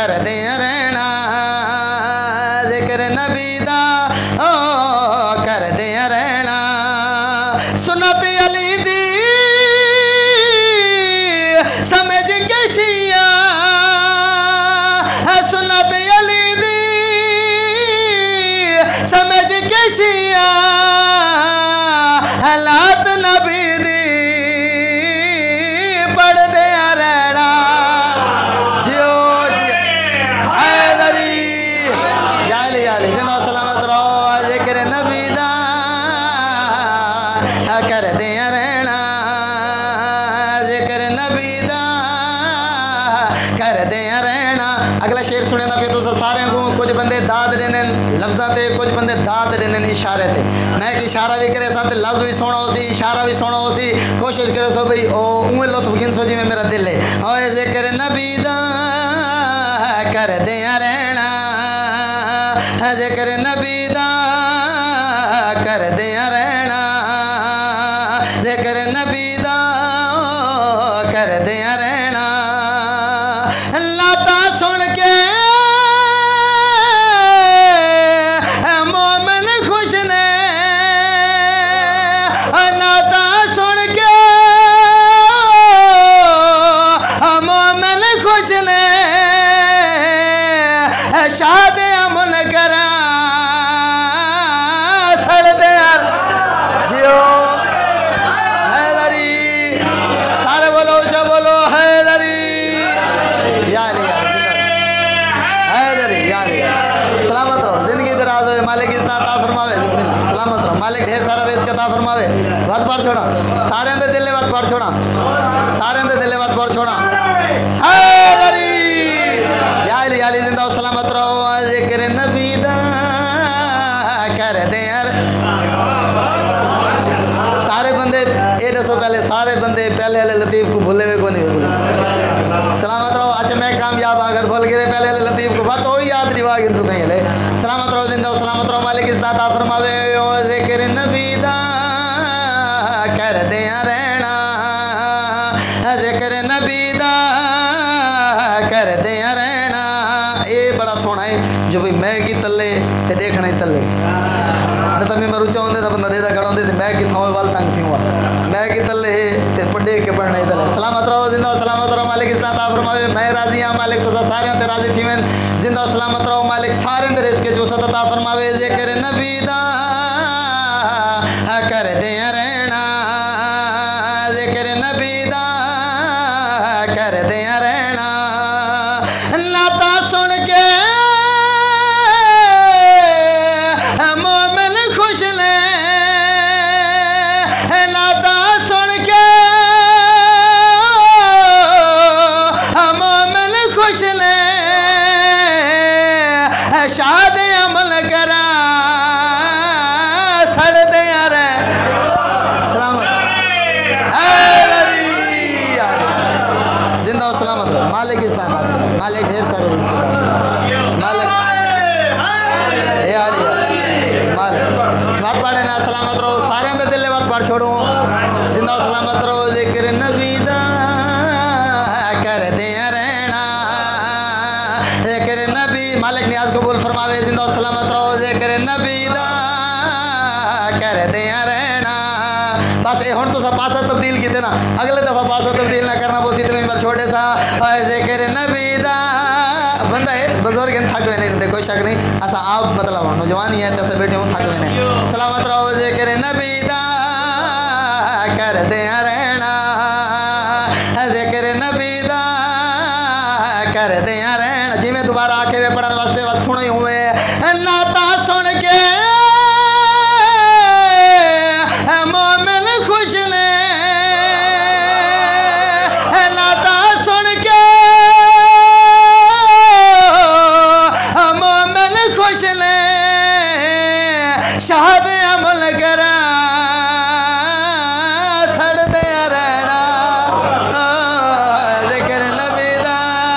कर दे रहना जिक्र नबी दा ओ कर दे रहना सुन्नत अली दी समझ के शिया सुन्नत अली दी समझ के शिया हालात नबी दी पढ़ दे रहना जियो हैदरी याली याली जिंदा सलामत रहो जिक्र नबी दा कर दे रहना जिक्र नबी दा कर दे रहना। अगला शेर सुने ना फिर तो सारे को कुछ बंदे दाद देने लफ्ज़ां ते कुछ बंदे दाद देने इशारे ते मैं एक इशारा भी करे साथ लफ्ज़ भी सुना उसी इशारा भी सुना उसी कोशिश करे सो भाई ओ उए लुत्फ गिन सो जिवें मेरा दिल है ओए जिक्र नबी दा कर दे रहना जिक्र नबी दा कर दे रहना जिक्र नबी दा कर दे रहना लाता सुन के मोमिन खुश ने लाता सुन के मोमिन खुश ने शाद अमन करा सड़ दे जियो हैदरी सारे बोलो ऊंचा बोलो हैदरी याली हैदरी याली सलामत रहो जिंदगी दराज हो मालिक इतना अता फरमावे बिस्मिल्लाह सलामत रहो मालिक ढेर सारा रिज़्क़ अता फरमावे बात पढ़ छोड़ा सारे दे दिल बात पढ़ छोड़ा सारे दे दिल बात पढ़ छोड़ा हैदरी याली याली जिंदा सलामत रहो जिक्र नबी दा कर दे यार सारे बंदे ये दसो पहले सारे बंदे पहले वाले लतीफ़ को भूले हुए को नहीं भूले सलामत रहो। अच्छा मैं कामयाब अगर भूल गए पहले वाले लतीफ़ को बात हो याद रिवा गिन सो कहीं ले सलामत रहो जिंदा सलामत रहो मालिक इज़्ज़त अता फरमावे ओ जिक्र नबी दा कर दे रहना जिक्र नबी दा कर दे रहना। ये बड़ा सोहना है जो भाई मैं की तले ते देखना ही तले तो मैं मरू चाहते तो बंदा देदा खड़ा होते मैं कितों वाल तंग थी हुआ मैं कि तले ते पढ़े के पढ़ना ही तले सलामत रहो जिंदा सलामत रहो मालिक इज़्ज़त अता फरमावे मैं राजी हां मालिक तो सारे ते राजी थी मैं जिंदा सलामत रहो मालिक सारे दे रिज़्क़ जो सत अता फरमावे जिक्र नबी दा कर दे रहना जिक्र नबी दा कर दे रहना लाता सुन के मोमिन खुश ने लाता सुन के मोमिन खुश ने शाद अमल करा सड़ दे रे जिंदा सलामत रहो मालिक इस्तान मालिक ढेर सारे मालिक यार मालिक बात पढ़े ना सलामत रहो सारे अंदर दिल बात पढ़ छोड़ो जिंदा सलामत रहो जिक्र नबी दा कर दे रहना जिक्र नबी मालिक नियाज कबूल फरमावे जिंदा सलामत रहो जिक्र नबी दा कर दे रहना। बस ये हुण तो सब पासा तब्दील किते ना अगले दफा पासा तब्दील ना करना बोसी तो मैं छोटे सा जिक्र नबी दा बंदा है बुजुर्ग थक वे नहीं कोई शक नहीं असा आप मतलब नौजवान ही है तैसे बैठे हूँ थक वे नहीं सलामत रहो जिक्र नबी दा कर दे रहना जिक्र नबी दा कर दे रहना जिमें दोबारा आके वे पढ़ने वास्ते बात सुनो ही हुए नाता सुन के मोमिन खुश ने नाता सुन के मोमिन खुश ने शाद अमल करा सड़ दे रहना जिक्र नबी दा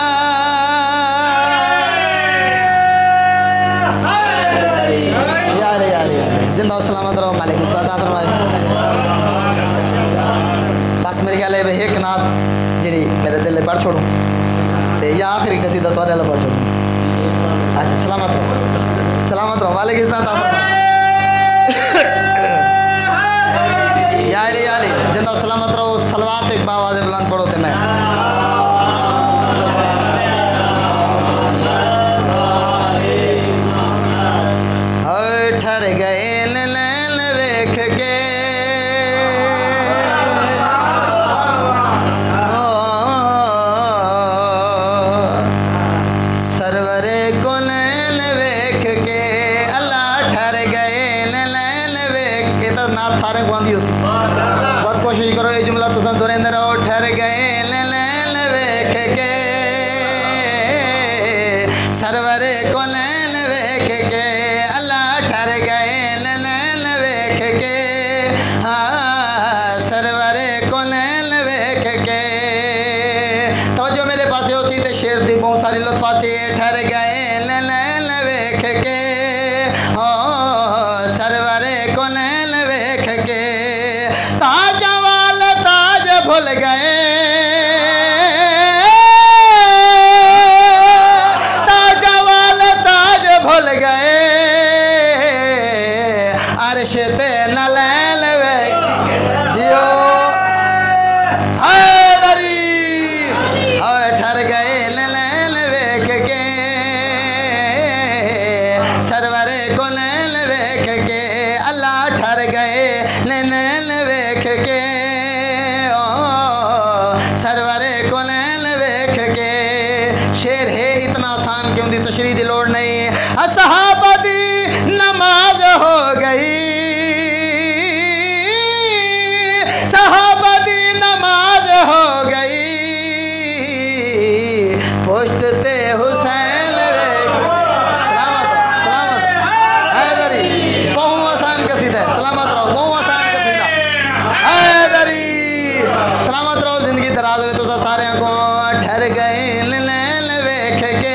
यार जिंदा सलामत रहो मालिक इज़्ज़त अता फरमाए। बस मेरे ख्याल है एक नात जी मेरे दिल पढ़ छोड़ो ते या आखिरी कसीदा तो अल्लाह पढ़ छोड़। अच्छा सलामत रहो वाले की साथ या अली जिंदा सलामत रहो। सलवात एक आवाज़ बुलंद पढ़ो ते मैं ठर गए नैन वेख के सरवरे को नैन वेख के अल्लाह ठर गए नैन वेख के। तो नाथ सारे को आंदी उसी बहुत कोशिश करो ये जुमला तुम दोहराते रहो। ठर गए नैन वेख के सरवरे को नैन वेख के ठर गए नैन वेख के हाँ सरवरे को नैन वेख के। तो जो मेरे पास उसी ते शेर दी बहुत सारी लुत्फा से ठर गए नैन वेख के ओ सरवरे को नैन वेख के। ताज वाल ताज भूल गए ताज वाल ताज भूल गए अर्शते न लैन वेख जियो हैदरी ठर गए नैन वेख के सरवरे को नैन वेख के अल्लाह ठर गए नैन वेख के ओ सरवरे को नैन वेख के। शेर है इतना आसान क्यों दी तशरीह दी लोड़ नहीं। असहाबा दी नमाज हो गई सहाबदी नमाज हो गई पुश्ते हुसैन सलामत हैदरी बहु आसान कसीदा है। सलामत रहो बहु आसान कसीदा हैदरी सलामत रहो जिंदगी दराज में तो सारे को ठहर गए नैन वेख के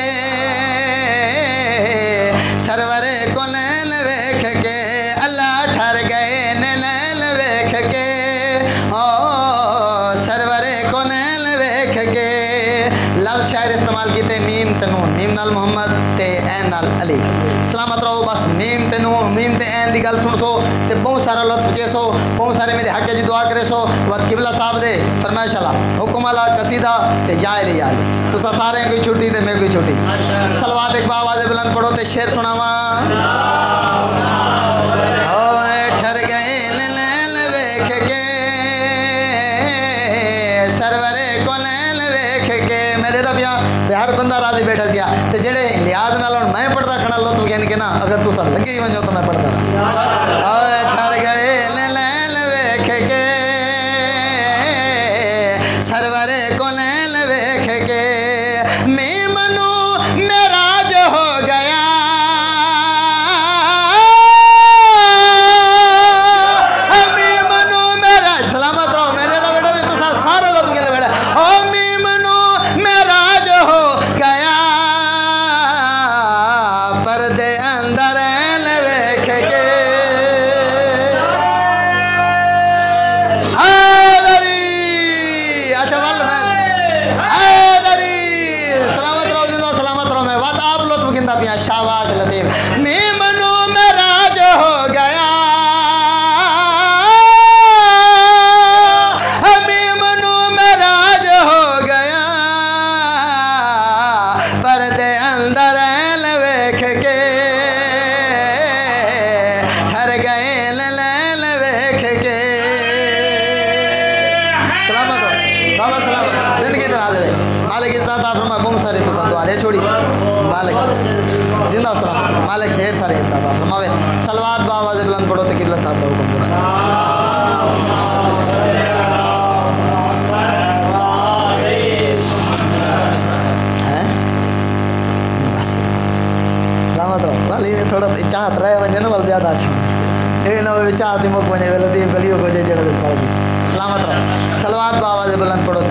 सरवरे को नैन वेख के अल्लाह ठहर गए नैन वेख के ओ सरवरे को नैन वेख के। लफ्ज़ शायर इस्तेमाल किए मीम ते नून मीम नाल मोहम्मद ते ऐन नाल अली। सलामत रहो बस मीम ते नून मीम ते ऐन दी गल सुन सो ते बहुत सारा लुत्फ चे सो बहुत सारे मेरे हक जी दुआ करे सो। वत किबला साहब दे फरमाइश अला हुक्म अला कसीदा ते या अली तुसा सारे कोई छुट्टी ते मैं कोई छुट्टी। सलवात एक आवाज़ बुलंद पढ़ो ते शेर सुनावा। ठर गए नैन वेख के सरवरे को नैन वेख के। मेरे तो हर बंदा राजी बैठा सिया ते जेड़े लिहाज नाल मैं पढ़ता खड़ा लो तू कहने के ना अगर तुसा लगे ही वजो तो मैं पढ़ता रहा। ठर गए नैन वेख के सरवरे को नैन वेख के। मैं मनु मेरा जो हो गया मैं मनु मेरा सलामत रहो मेरे तो बेटा भी तो सारे लोग कहने बेटा ओ मैं मनु मेरा जो हो गया पर्दे अंदर ऐन वेख के अच्छा वाल सलामत रहो जिंदा सलामत रहो। मैं बात आप लो तो गिंदा पिया शाबाश लतीफ। मैं मनु मेरा जो हो गया मैं मनु मेरा जो हो गया पर्दे अंदर ऐन वेख के ठर गए नैन वेख के। सलामत रहो बाबा सलामत जिंदगी दराज है मालिक इस दाता फरमा बहुत सारे तो साथ वाले छोड़ी मालिक जिंदा सलाम मालिक ढेर सारे इस दाता फरमावे। सलवात बाबा से बुलंद पढ़ो तो किबला साहब का हुक्म पूरा है बस सलामत रहो वाली थोड़ा चाहत रहे वजह ना बल ज्यादा अच्छा ए ना वे चाहत मुख वने वेले दी गलियों को जे जड़ पड़ गई। सलामत रहो सलवात बाबा से बुलंद पढ़ो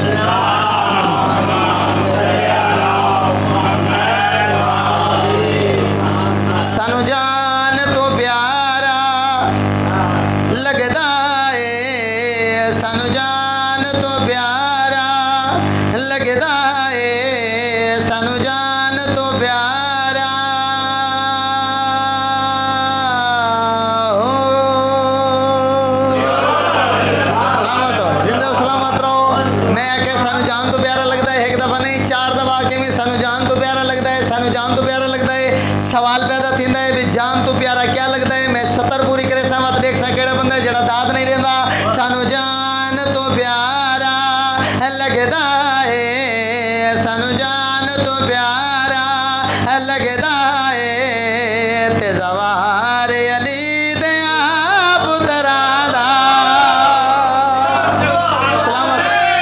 सानू जान तो प्यारा लगदा है सानू जान तो प्यारा लगदा है तो प्यारा हो। सलामत रहो, जिंदा सलामत रहो। मैं आके सानू जान तो प्यारा लगता है, एक दफा नहीं 4 दफा आके में सानू जान तो प्यारा लगता है, सानू जान तो प्यारा लगता है। सवाल पैदा थींदा है भी जान तो प्यारा क्या लगता है। मैं 70 पूरी करे सा मत देख सा केड़ा बंदा जड़ा दाद नहीं लेंदा। सानू जान तो प्यारा लगदा है, सानू जान तो प्यारा लगदा है। ते जवाहर अली दे पुत्रा दा सलामत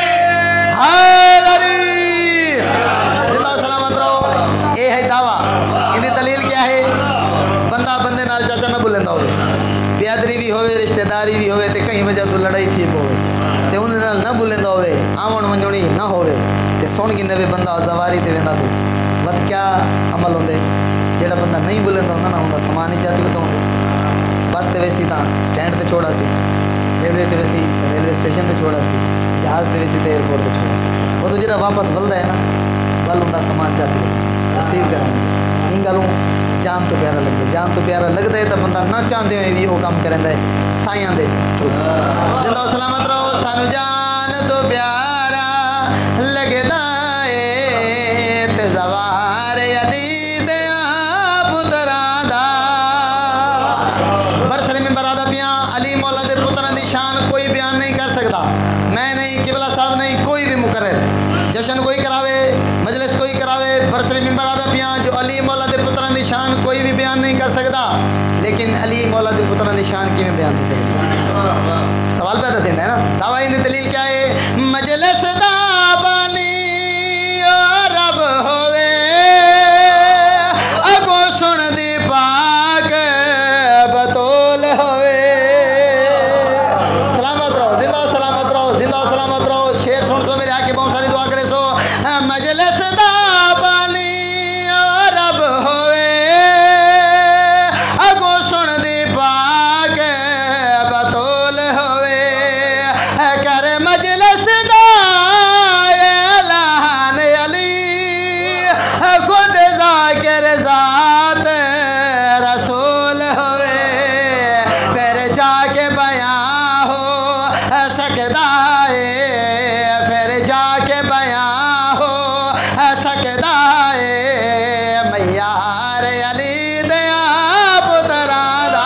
हाज़री जिंदा सलामत रहो। ये है दावा, इनकी दलील क्या है? बंदा बंदे नाल चाचा ना बुलेंदा होवे, बियादरी भी होवे, रिश्तेदारी भी होवे, ते कहीं वजह तो लड़ाई थी होवे ते उन नाल ना बुलेंदा होवे, आवण वंजणी ना होवे ते सुन गिंदे वे बंदा जवारी ते वेंदा पे वत क्या अमल होंदे। जेड़ा बंदा नहीं बुलेंदा होंदा ना उनका समान ही चाती बताउंदे। बस ते वैसी तां स्टैंड ते छोड़ा सी, रेलवे ते वैसी रेलवे स्टेशन ते छोड़ा सी, जहाज ते वैसी ते एयरपोर्ट ते छोड़ा सी। वो तो जेड़ा वापस बलदा है ना बल उनका समान चाती रिसीव करना। इन गलों जान तो प्यारा लगता है, जान तो प्यारा लगता है तो बंदा ना चाहते हुए भी वो काम करेंदा है साइयां दे थ्रू। जिंदा सलामत रहो। सानू जान तो प्यारा लगदा है ते जवाहर अली दे पुत्रा दा बरसरे में बरादा पिया। अली मौला दे पुत्रा दी शान कोई बयान नहीं कर सकता। मैं नहीं, किबला साहब नहीं, कोई भी मुकर्रर जश्न कोई करावे, मजलिस कोई करावे, बरसरे में बरादा पिया जो अली मौला दे पुत्रा दी शान कोई भी बयान नहीं कर सकता। लेकिन अली मौला दे पुत्रा दी शान किवें बयान थी सकती? सवाल पैदा देना है ना। दावा इन दलील क्या है? मजलिस दा बानी रब होवे अगो सुन दी पाक बतौल होवे। सलामत रहो, जिंदा सलामत रहो, जिंदा सलामत रहो। शेर सुन सो मेरे आके बहुत सारी दुआ करे सो। मजलिस दा बानी रब होवे अगो सुन दी पाक बतौल होवे। कर मजलिस दा ऐलान अली खुद जाकिर जात रसूल होवे। फिर जाके बयां हो सकदा है, फिर जाके बयां हो सकदा है मैयार अली दया पुत्रा दा।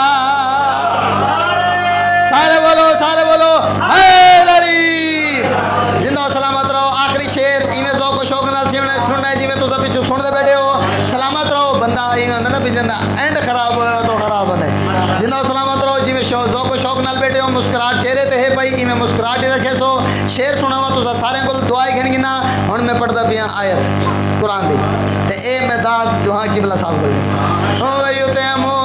सारे बोलो हैदरी। जिंदा सलामत रहो। आखिरी शेर इवें ज़ौक़ शौक़ नाल सुनना है जिवें तुसीं पिछू सुनते बैठे हो। सलामत रहो। बंदा इवें होंदा ना भी जिंदा एंड खराब होया तो खराब होंदा है। जिंदा सलामत रहो। जिवें ज़ौक़ शौक़ नाल बैठे हो, मुस्कुराहट चेहरे ते है भाई, इवें मुस्कुराहट ही रखे सो। शेर सुनावा तुसा सारे को दुआ घन गिना। हुण मैं पढ़दा पिया आयत कुरान दी ते ए मैं दाद दुआ किबला साहब को ओ युते मो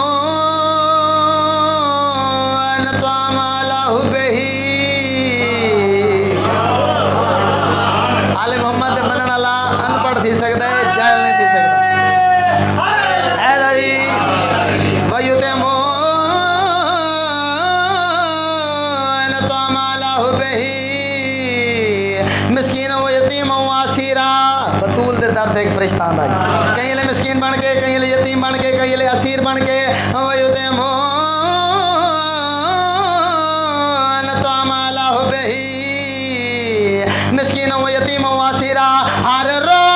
अन तमाला हुबही आले मोहम्मद दे बनन वाला अनपढ़ थी सकदा है, जाहिल नहीं थी सकदा। हैदरी वयुते मो अन तमाला हुबही मिस्कीन व यतीम व असीरा। बतूल दे दर ते एक फरिश्ता आंदा है, कहीं ले मिस्कीन बन के, कहीं ले यतीम बन के, कहीं ले असीर बन के। वयुते मो अन तमाला हुबही मिस्कीन व यतीम व असीरा। हर रोज